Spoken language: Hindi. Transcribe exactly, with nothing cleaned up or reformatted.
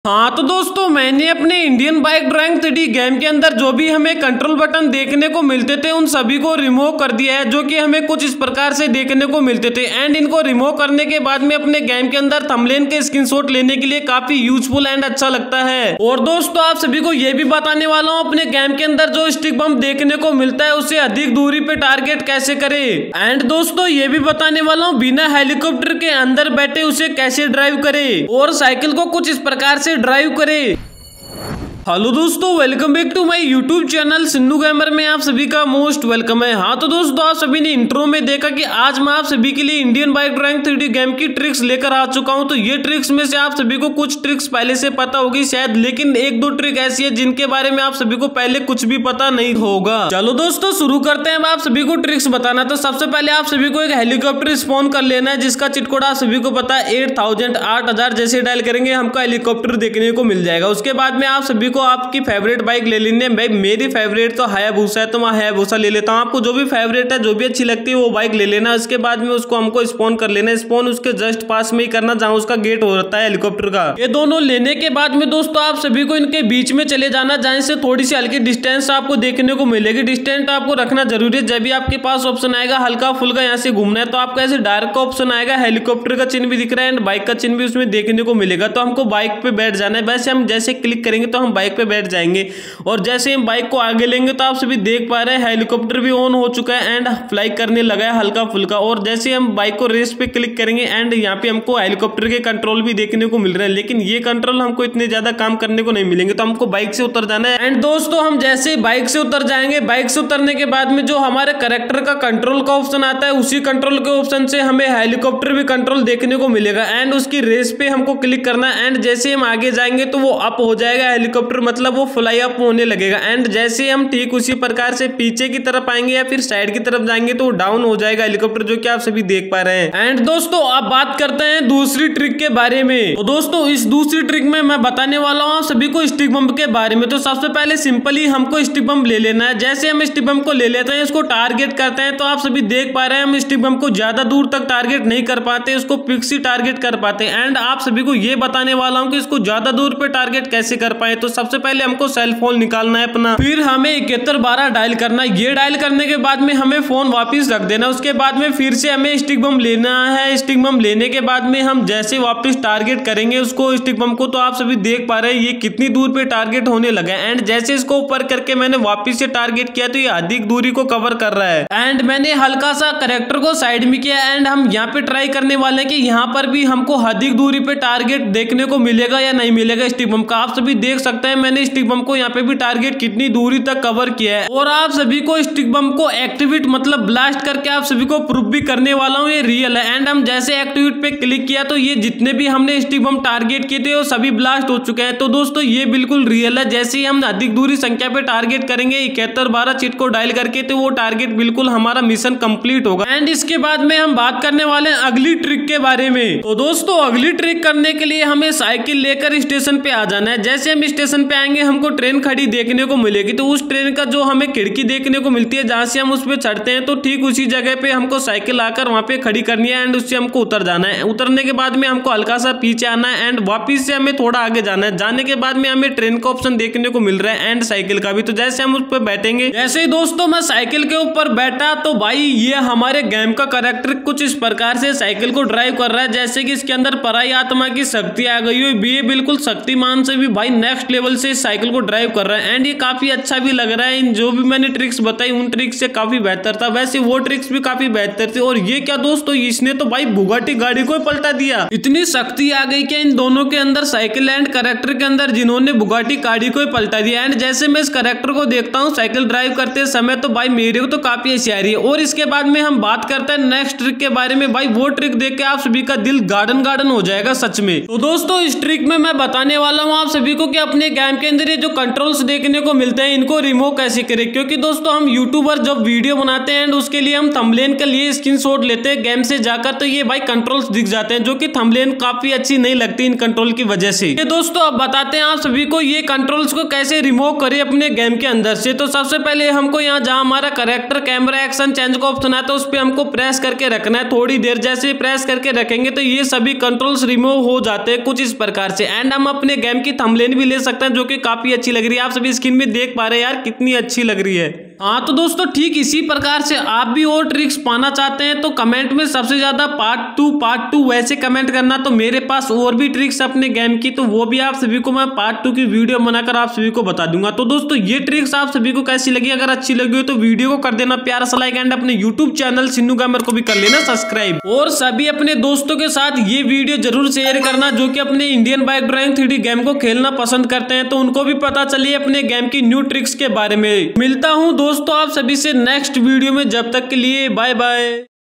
हाँ तो दोस्तों, मैंने अपने Indian bike driving three D game के अंदर जो भी हमें कंट्रोल बटन देखने को मिलते थे उन सभी को रिमूव कर दिया है, जो कि हमें कुछ इस प्रकार से देखने को मिलते थे। एंड इनको रिमूव करने के बाद में अपने गेम के अंदर थंबनेल के स्क्रीनशॉट लेने के लिए काफी यूजफुल एंड अच्छा लगता है। और दोस्तों, आप सभी को यह भी बताने वाला हूँ अपने गेम के अंदर जो स्टिक बम देखने को मिलता है उसे अधिक दूरी पे टारगेट कैसे करे। एंड दोस्तों, ये भी बताने वाला हूँ बिना हेलीकॉप्टर के अंदर बैठे उसे कैसे ड्राइव करे और साइकिल को कुछ इस प्रकार से ड्राइव करे। हेलो दोस्तों, welcome back to my YouTube channel Sinnu gamer में आप सभी का मोस्ट वेलकम है। हाँ तो दोस्तों, आप सभी ने इंट्रो में देखा कि आज मैं आप सभी के लिए Indian bike driving three D game की ट्रिक्स लेकर आ चुका हूं। तो ये ट्रिक्स में से आप सभी को कुछ ट्रिक्स पहले से पता होगी शायद, लेकिन एक दो ट्रिक ऐसी है जिनके बारे में आप सभी को पहले कुछ भी पता नहीं होगा। चलो दोस्तों, शुरू करते हैं आप सभी को ट्रिक्स बताना। तो सबसे पहले आप सभी को एक हेलीकॉप्टर स्पॉन कर लेना है, जिसका चिट कोड आप सभी को पता है एट थाउजेंड आठ हजार जैसे डायल करेंगे हमको हेलीकॉप्टर देखने को मिल जाएगा। उसके बाद में आप सभी को आपकी फेवरेट बाइक ले लेनी है। भाई मेरी फेवरेट तो हायाबुसा है, तो मैं हायाबुसा ले लेता हूँ। आपको जो भी फेवरेट है, जो भी अच्छी लगती है वो बाइक ले लेना। उसके बाद में उसको हमको स्पॉन कर लेना है। स्पॉन उसके जस्ट पास में ही करना जहाँ उसका गेट हो रहा है हेलीकॉप्टर का। ये दोनों लेने के बाद में दोस्तों आप सभी को इनके बीच में चले जाना, जहाँ से थोड़ी सी हल्की डिस्टेंस आपको देखने को मिलेगी। डिस्टेंस आपको रखना जरूरी है। जब भी आपके पास ऑप्शन आएगा हल्का फुल्का यहाँ से घूमना है, तो आपका ऐसे डायरेक्ट ऑप्शन आएगा, हेलीकॉप्टर का चिन्ह भी दिख रहा है एंड बाइक का चिन्ह भी उसमें देखने को मिलेगा। तो हमको बाइक पे बैठ जाना है। वैसे हम जैसे क्लिक करेंगे तो हम बाइक पे बैठ जाएंगे और जैसे हम बाइक को आगे लेंगे तो आप सभी देख पा रहे हैं हेलीकॉप्टर भी ऑन हो चुका है एंड फ्लाई करने लगा है हल्का फुल्का। और जैसे हम बाइक को रेस पे क्लिक करेंगे एंड यहाँ पे हमको हेलीकॉप्टर के कंट्रोल भी देखने को मिल रहे हैं, लेकिन ये कंट्रोल हमको इतने ज्यादा काम करने को नहीं मिलेंगे। तो हमको बाइक से उतर जाना है। एंड दोस्तों, हम जैसे बाइक से उतर जाएंगे, बाइक से उतरने के बाद में जो हमारे कैरेक्टर का कंट्रोल का ऑप्शन आता है, उसी कंट्रोल के ऑप्शन से हमें हेलीकॉप्टर भी कंट्रोल देखने को मिलेगा। एंड उसकी रेस पे हमको क्लिक करना है एंड जैसे हम आगे जाएंगे तो वो अप हो जाएगा हेलीकॉप्टर, मतलब वो फ्लाई अप होने लगेगा। एंड जैसे हम ठीक उसी प्रकार से पीछे की तरफ आएंगे या फिर साइड की तरफ जाएंगे तो डाउन हो जाएगा हेलीकॉप्टर, जो कि आप सभी देख पा रहे हैं। एंड दोस्तों, अब बात करते हैं दूसरी ट्रिक के बारे में। तो दोस्तों, इस दूसरी ट्रिक में मैं बताने वाला हूँ आप सभी को स्टिक बम के बारे में। तो सबसे पहले सिंपली हमको स्टिक बम ले लेना है। जैसे हम स्टिक बम को ले लेते हैं, इसको टारगेट करते हैं, तो आप सभी देख पा रहे हैं हम स्टिक बम को ज्यादा दूर तक टारगेट नहीं कर पाते, उसको फिक्स ही टारगेट कर पाते हैं। एंड आप सभी को ये बताने वाला हूँ कि इसको ज्यादा दूर पे टारगेट कैसे कर पाए। तो सबसे पहले हमको सेल फोन निकालना है अपना, फिर हमें इकहत्तर बारह डायल करना है। ये डायल करने के बाद में हमें फोन वापस रख देना। उसके बाद में फिर से हमें स्टिक बम लेना है। स्टिक बम लेने के बाद में हम जैसे वापस टारगेट करेंगे उसको स्टिक बम को, तो आप सभी देख पा रहे हैं ये कितनी दूर पे टारगेट होने लगा है। एंड जैसे इसको ऊपर करके मैंने वापस से टारगेट किया तो ये अधिक दूरी को कवर कर रहा है। एंड मैंने हल्का सा कैरेक्टर को साइड में किया एंड हम यहाँ पे ट्राई करने वाले हैं कि यहाँ पर भी हमको अधिक दूरी पे टारगेट देखने को मिलेगा या नहीं मिलेगा स्टिक बम का। आप सभी देख सकते हैं मैंने स्टिक बम को यहाँ पे भी टारगेट कितनी दूरी तक कवर किया है। और आप सभी को स्टिक बम को एक्टिवेट मतलब ब्लास्ट करके आप सभी को प्रूफ भी करने वाला हूँ ये रियल है। एंड हम जैसे एक्टिवेट पे क्लिक किया तो ये जितने भी हमने स्टिक बम टारगेट किए थे वो सभी ब्लास्ट हो चुके हैं। तो दोस्तों, ये बिल्कुल रियल है। जैसे ही हम अधिक दूरी संख्या पे टारगेट करेंगे इकहत्तर बारह चिट को डायल करके, तो वो टारगेट बिल्कुल हमारा मिशन कंप्लीट होगा। एंड इसके बाद में हम बात करने वाले हैं अगली ट्रिक के बारे में। तो दोस्तों, अगली ट्रिक करने के लिए हमें साइकिल लेकर स्टेशन पे आ जाना है। जैसे हम स्टेशन पे आएंगे हमको ट्रेन खड़ी देखने को मिलेगी, तो उस ट्रेन का जो हमें खिड़की देखने को मिलती है जहां से हम उस पे चढ़ते हैं, तो ठीक उसी जगह पे हमको साइकिल आकर वहां पे खड़ी करनी है एंड उससे हमको उतर जाना है। उतरने के बाद में हमको हल्का सा पीछे आना है एंड वापिस से हमें थोड़ा आगे जाना है। जाने के बाद में हमें ट्रेन का ऑप्शन देखने को मिल रहा है एंड साइकिल का भी। तो जैसे हम उस पर बैठेंगे, जैसे ही दोस्तों मैं साइकिल के ऊपर बैठा तो भाई ये हमारे गेम का कैरेक्टर कुछ इस प्रकार से साइकिल को ड्राइव कर रहा है जैसे कि इसके अंदर पराई आत्मा की शक्ति आ गई हो। ये बिल्कुल शक्तिमान से भी भाई नेक्स्ट लेवल से साइकिल को ड्राइव कर रहा है एंड ये काफी अच्छा भी लग रहा है। इन जो भी मैंने ट्रिक्स बताई उन ट्रिक्स से काफी बेहतर था। वैसे वो ट्रिक्स भी काफी बेहतर थे। और ये क्या दोस्तों, इसने तो भाई बुगाटी गाड़ी को पलटा दिया। इतनी शक्ति आ गई क्या इन दोनों के अंदर, साइकिल एंड कैरेक्टर के अंदर, जिन्होंने बुगाटी गाड़ी को पलटा दिया। एंड जैसे मैं इस कैरेक्टर को देखता हूँ साइकिल ड्राइव करते समय, तो भाई मेरे को तो काफी हंसी आ रही है। और इसके बाद में हम बात करते हैं नेक्स्ट ट्रिक के बारे में। भाई वो ट्रिक देख के आप सभी का दिल गार्डन गार्डन हो जाएगा सच में। तो दोस्तों, इस ट्रिक में मैं बताने वाला हूँ आप सभी को कि अपने गेम के अंदर ये जो कंट्रोल्स देखने को मिलते हैं इनको रिमूव कैसे करें, क्योंकि दोस्तों हम यूट्यूबर जब वीडियो बनाते हैं एंड उसके लिए हम थंबनेल के लिए स्क्रीनशॉट लेते हैं गेम से जाकर, तो ये भाई कंट्रोल्स दिख जाते हैं जो कि थंबनेल काफी अच्छी नहीं लगती इन कंट्रोल की वजह से। ये दोस्तों अब बताते हैं आप सभी को ये कंट्रोल्स को कैसे रिमूव करें अपने गेम के अंदर से। तो सबसे पहले हमको यहाँ जहाँ हमारा कैरेक्टर कैमरा एक्शन चेंज का ऑप्शन है तो उस पर हमको प्रेस करके रखना है थोड़ी देर। जैसे प्रेस करके रखेंगे तो ये सभी कंट्रोल्स रिमूव हो जाते हैं कुछ इस प्रकार से। एंड हम अपने गेम की थंबनेल भी ले सकते हैं जो कि काफी अच्छी लग रही है, आप सभी स्क्रीन में देख पा रहे हैं यार कितनी अच्छी लग रही है। हाँ तो दोस्तों ठीक इसी प्रकार से आप भी और ट्रिक्स पाना चाहते हैं तो कमेंट में सबसे ज्यादा पार्ट टू पार्ट टू वैसे कमेंट करना। तो मेरे पास और भी ट्रिक्स अपने गेम की, तो वो भी आप सभी को मैं पार्ट टू की वीडियो बनाकर आप सभी को बता दूंगा। तो दोस्तों ये ट्रिक्स आप सभी को कैसी लगी, अगर अच्छी लगी हो तो वीडियो को कर देना प्यारा सा लाइक एंड अपने यूट्यूब चैनल सिन्नू गेमर को भी कर लेना सब्सक्राइब। और सभी अपने दोस्तों के साथ ये वीडियो जरूर शेयर करना जो कि अपने Indian bike driving three D game को खेलना पसंद करते हैं, तो उनको भी पता चले अपने गेम की न्यू ट्रिक्स के बारे में। मिलता हूँ दोस्तों आप सभी से नेक्स्ट वीडियो में, जब तक के लिए बाय बाय।